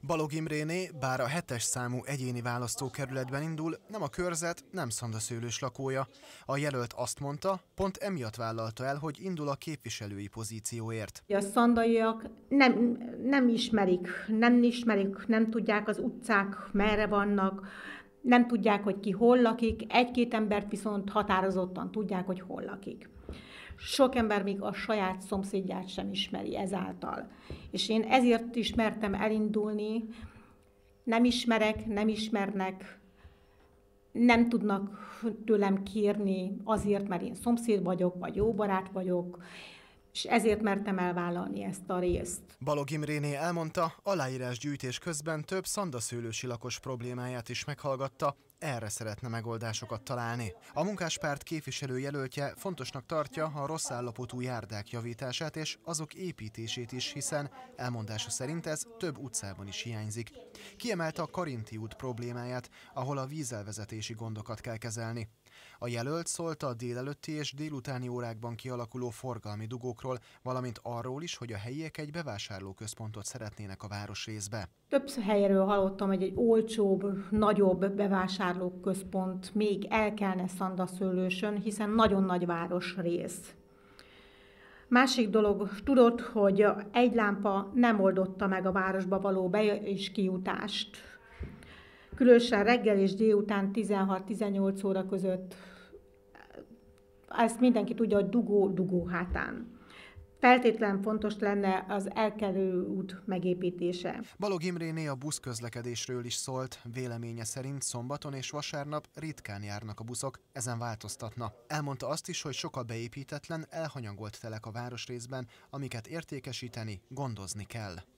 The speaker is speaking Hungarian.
Balogh Imréné, bár a 7-es számú egyéni választókerületben indul, nem a körzet, nem Szandaszőlős lakója. A jelölt azt mondta, pont emiatt vállalta el, hogy indul a képviselői pozícióért. A szandaiak nem ismerik, nem tudják az utcák merre vannak, nem tudják, hogy ki hol lakik, egy-két embert viszont határozottan tudják, hogy hol lakik. Sok ember még a saját szomszédját sem ismeri ezáltal. És én ezért is mertem elindulni, nem ismernek, nem tudnak tőlem kérni azért, mert én szomszéd vagyok, vagy jó barát vagyok, és ezért mertem elvállalni ezt a részt. Balogh Imréné elmondta, aláírásgyűjtés közben több szandaszőlősi lakos problémáját is meghallgatta, erre szeretne megoldásokat találni. A Munkáspárt képviselőjelöltje fontosnak tartja a rossz állapotú járdák javítását és azok építését is, hiszen elmondása szerint ez több utcában is hiányzik. Kiemelte a Karinti út problémáját, ahol a vízelvezetési gondokat kell kezelni. A jelölt szólt a délelőtti és délutáni órákban kialakuló forgalmi dugókról, valamint arról is, hogy a helyiek egy bevásárlóközpontot szeretnének a városrészbe. Több helyről hallottam, hogy egy olcsóbb, nagyobb bevásárlóközpont még elkelne Szandaszőlősön, hiszen nagyon nagy városrész. Másik dolog, tudod, hogy egy lámpa nem oldotta meg a városba való be- és kijutást. Különösen reggel és délután 16-18 óra között, ezt mindenki tudja, hogy dugó hátán. Feltétlenül fontos lenne az elkelő út megépítése. Balogh Imréné a buszközlekedésről is szólt, véleménye szerint szombaton és vasárnap ritkán járnak a buszok, ezen változtatna. Elmondta azt is, hogy sok a beépítetlen, elhanyagolt telek a városrészben, amiket értékesíteni, gondozni kell.